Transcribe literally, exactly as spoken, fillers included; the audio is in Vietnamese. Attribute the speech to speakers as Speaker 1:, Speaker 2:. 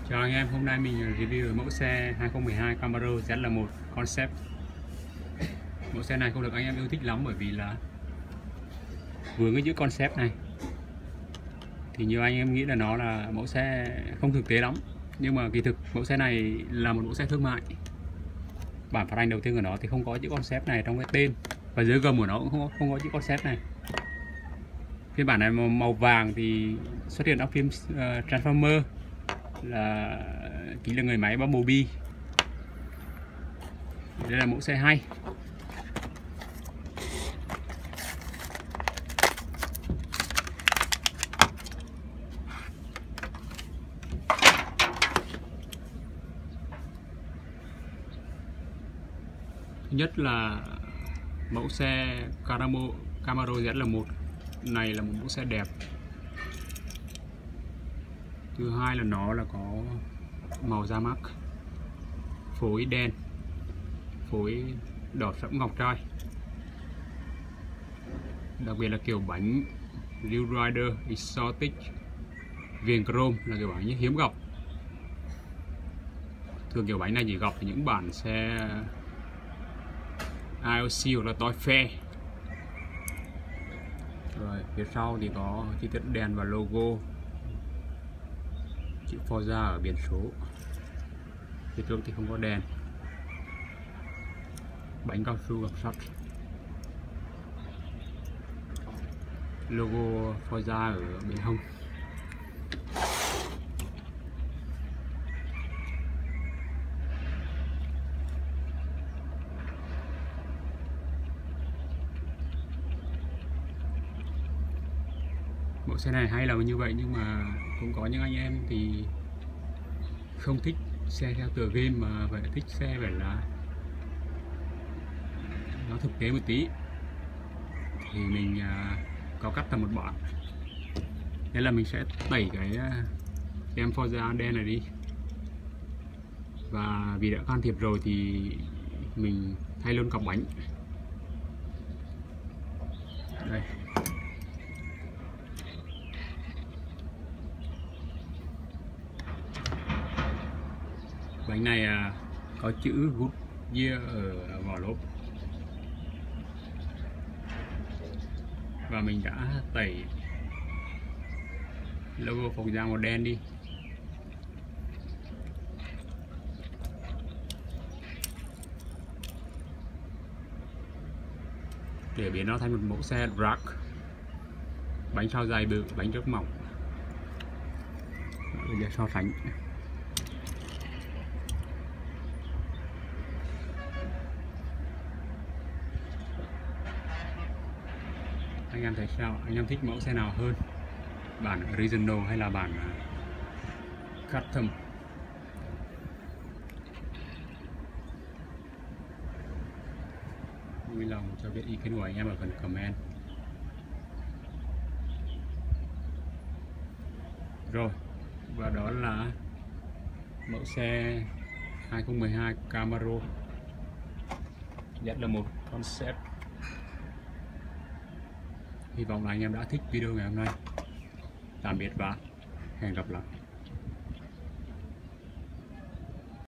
Speaker 1: Chào anh em, hôm nay mình review mẫu xe hai không một hai Camaro Z L một Concept. Mẫu xe này không được anh em yêu thích lắm bởi vì là vướng cái chữ Concept này. Thì nhiều anh em nghĩ là nó là mẫu xe không thực tế lắm. Nhưng mà kỳ thực mẫu xe này là một mẫu xe thương mại. Bản phát hành đầu tiên của nó thì không có chữ Concept này trong cái tên. Và dưới gầm của nó cũng không, không có chữ Concept này. Phiên bản này màu vàng thì xuất hiện trong phim uh, Transformer, là chính là người máy Bumblebee. Đây là mẫu xe hay. Thứ nhất là mẫu xe Camaro, Camaro Z L một này là một mẫu xe đẹp. Thứ hai là nó là có màu da mắt, phối đen, phối đỏ sẫm ngọc trai. Đặc biệt là kiểu bánh New Rider Exotic viền chrome là kiểu bánh hiếm gặp. Thường kiểu bánh này chỉ gặp ở những bản xe i o xê hoặc là Toy Fair. Rồi phía sau thì có chi tiết đèn và logo chữ Forza ở biển số. Phía trước thì không có đèn. Bánh cao su gập sắt, logo Forza ở bên hông. Mẫu xe này hay là như vậy, nhưng mà cũng có những anh em thì không thích xe theo tựa game mà phải thích xe phải là nó thực tế một tí. Thì mình uh, có cắt thành một bản. Thế là mình sẽ tẩy cái uh, em Forza đen này đi. Và vì đã can thiệp rồi thì mình thay luôn cọc bánh. Đây. Bánh này uh, có chữ Goodyear ở vỏ lốp. Và mình đã tẩy logo Forza màu đen đi. Để biến nó thành một mẫu xe drag. Bánh sau dày bự, bánh rất mỏng. Bây giờ so sánh. Anh em thấy sao? Anh em thích mẫu xe nào hơn? Bản original hay là bản custom? Vui lòng cho biết ý kiến của anh em ở phần comment. Rồi, và đó là mẫu xe hai không một hai Camaro Z L một Concept. Hy vọng là anh em đã thích video ngày hôm nay. Tạm biệt và hẹn gặp lại.